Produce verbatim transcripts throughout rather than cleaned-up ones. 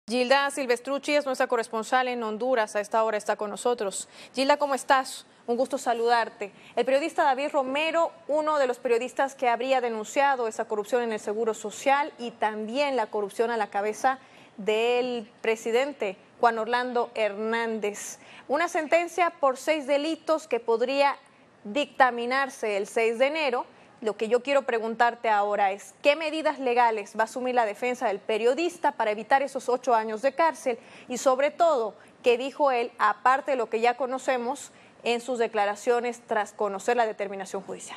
Gilda Silvestrucci es nuestra corresponsal en Honduras, a esta hora está con nosotros. Gilda, ¿cómo estás? Un gusto saludarte. El periodista David Romero, uno de los periodistas que habría denunciado esa corrupción en el Seguro Social y también la corrupción a la cabeza del presidente Juan Orlando Hernández. Una sentencia por seis delitos que podría dictaminarse el seis de enero. Lo que yo quiero preguntarte ahora es, ¿qué medidas legales va a asumir la defensa del periodista para evitar esos ocho años de cárcel? Y sobre todo, ¿qué dijo él, aparte de lo que ya conocemos, en sus declaraciones tras conocer la determinación judicial?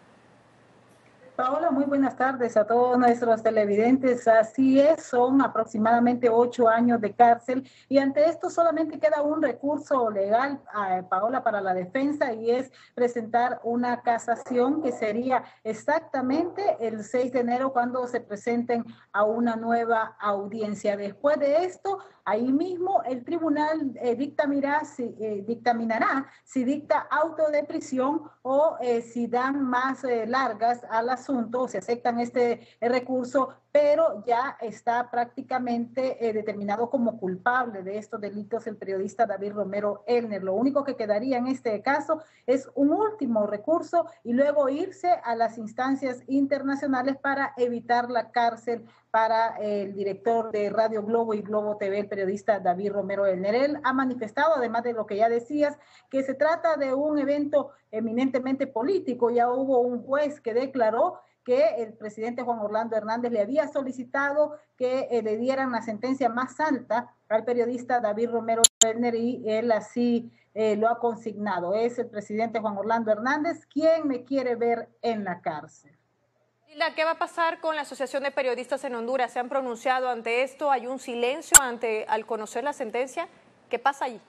Paola, muy buenas tardes a todos nuestros televidentes. Así es, son aproximadamente ocho años de cárcel y ante esto solamente queda un recurso legal, eh, Paola, para la defensa, y es presentar una casación que sería exactamente el seis de enero cuando se presenten a una nueva audiencia. Después de esto, ahí mismo el tribunal eh, dictaminará, si, eh, dictaminará si dicta auto de prisión o eh, si dan más eh, largas a las asunto, se aceptan este recurso, pero ya está prácticamente eh, determinado como culpable de estos delitos el periodista David Romero Elner. Lo único que quedaría en este caso es un último recurso y luego irse a las instancias internacionales para evitar la cárcel para el director de Radio Globo y Globo T V, el periodista David Romero Elner. Él ha manifestado, además de lo que ya decías, que se trata de un evento eminentemente político. Ya hubo un juez que declaró que el presidente Juan Orlando Hernández le había solicitado que eh, le dieran la sentencia más alta al periodista David Romero Elner y él así eh, lo ha consignado. Es el presidente Juan Orlando Hernández quien me quiere ver en la cárcel. ¿Qué va a pasar con la Asociación de Periodistas en Honduras? ¿Se han pronunciado ante esto? ¿Hay un silencio ante al conocer la sentencia? ¿Qué pasa allí?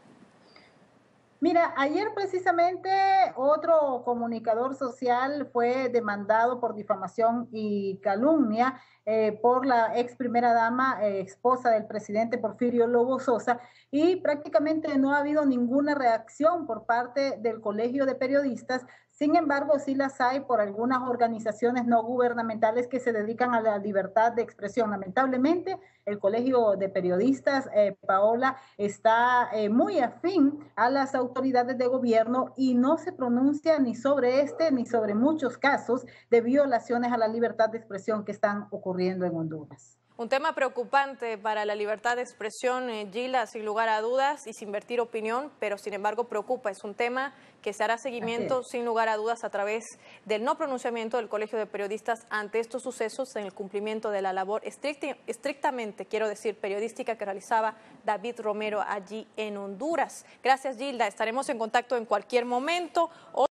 Mira, ayer precisamente otro comunicador social fue demandado por difamación y calumnia eh, por la ex primera dama, eh, esposa del presidente Porfirio Lobo Sosa, y prácticamente no ha habido ninguna reacción por parte del Colegio de Periodistas. Sin embargo, sí las hay por algunas organizaciones no gubernamentales que se dedican a la libertad de expresión. Lamentablemente, el Colegio de Periodistas, eh, Paola, está eh, muy afín a las autoridades de gobierno y no se pronuncia ni sobre este ni sobre muchos casos de violaciones a la libertad de expresión que están ocurriendo en Honduras. Un tema preocupante para la libertad de expresión, eh, Gilda, sin lugar a dudas y sin vertir opinión, pero sin embargo preocupa. Es un tema que se hará seguimiento sin lugar a dudas a través del no pronunciamiento del Colegio de Periodistas ante estos sucesos en el cumplimiento de la labor estricti, estrictamente, quiero decir, periodística que realizaba David Romero allí en Honduras. Gracias, Gilda. Estaremos en contacto en cualquier momento.